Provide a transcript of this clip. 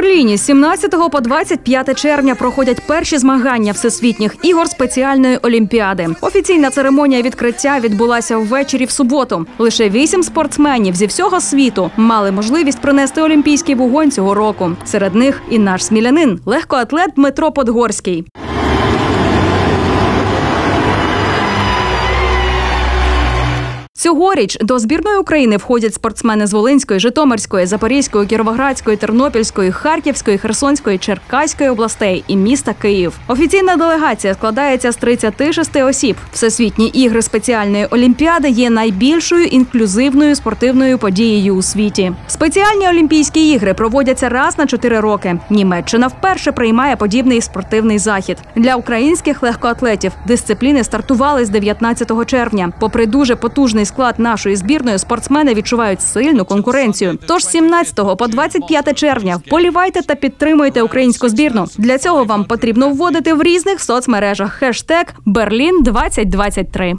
Берліні з 17 по 25 червня проходять перші змагання Всесвітніх ігор спеціальної олімпіади. Офіційна церемонія відкриття відбулася ввечері в суботу. Лише 8 спортсменів зі всього світу мали можливість принести олімпійський вогонь цього року. Серед них і наш смілянин – легкоатлет Дмитро Подгорський. Цьогоріч до збірної України входять спортсмени з Волинської, Житомирської, Запорізької, Кіровоградської, Тернопільської, Харківської, Херсонської, Черкаської областей і міста Київ. Офіційна делегація складається з 36 осіб. Всесвітні ігри спеціальної олімпіади є найбільшою інклюзивною спортивною подією у світі. Спеціальні олімпійські ігри проводяться раз на 4 роки. Німеччина вперше приймає подібний спортивний захід. Для українських легкоатлетів дисципліни стартували з 19 червня. Попри дуже потужний склад нашої збірної, спортсмени відчувають сильну конкуренцію. Тож з 17 по 25 червня вболівайте та підтримуйте українську збірну. Для цього вам потрібно вводити в різних соцмережах хештег «Берлін-2023».